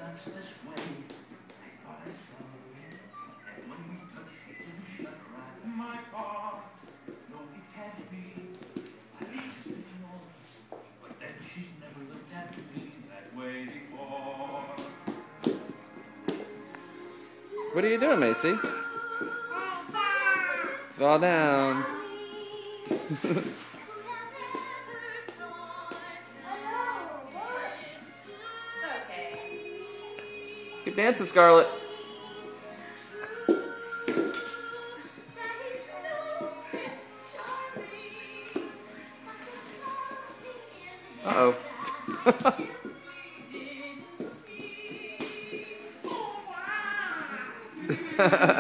sometimes this way. I thought I saw you, and when we touched, it didn't shut right in my car. No, it can't be. I used to know, but then she's never looked at me that way before. What are you doing, Macy? Fall down. Keep dancing, Scarlett. Uh-oh.